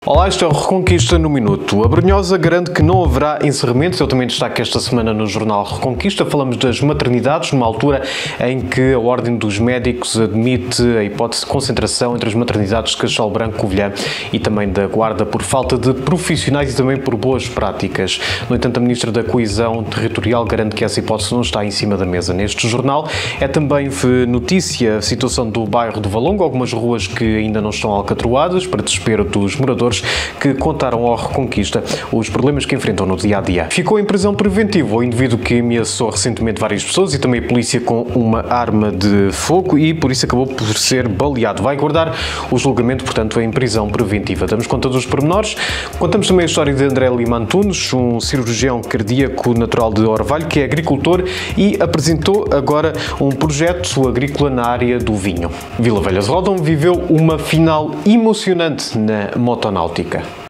Olá, isto é o Reconquista no Minuto. A Brunhosa garante que não haverá encerramentos. Eu também destaco esta semana no jornal Reconquista. Falamos das maternidades, numa altura em que a Ordem dos Médicos admite a hipótese de concentração entre as maternidades de Castelo Branco, Covilhã e também da Guarda por falta de profissionais e também por boas práticas. No entanto, a Ministra da Coesão Territorial garante que essa hipótese não está em cima da mesa. Neste jornal é também notícia a situação do bairro do Valongo, algumas ruas que ainda não estão alcatroadas, para desespero dos moradores que contaram ao Reconquista os problemas que enfrentam no dia-a-dia. Ficou em prisão preventiva o indivíduo que ameaçou recentemente várias pessoas e também a polícia com uma arma de fogo e por isso acabou por ser baleado. Vai guardar o julgamento, portanto, em prisão preventiva. Damos conta dos pormenores. Contamos também a história de André Lima Antunes, um cirurgião cardíaco natural de Orvalho, que é agricultor e apresentou agora um projeto agrícola na área do vinho. Vila Velha de Ródão viveu uma final emocionante na motonáutica.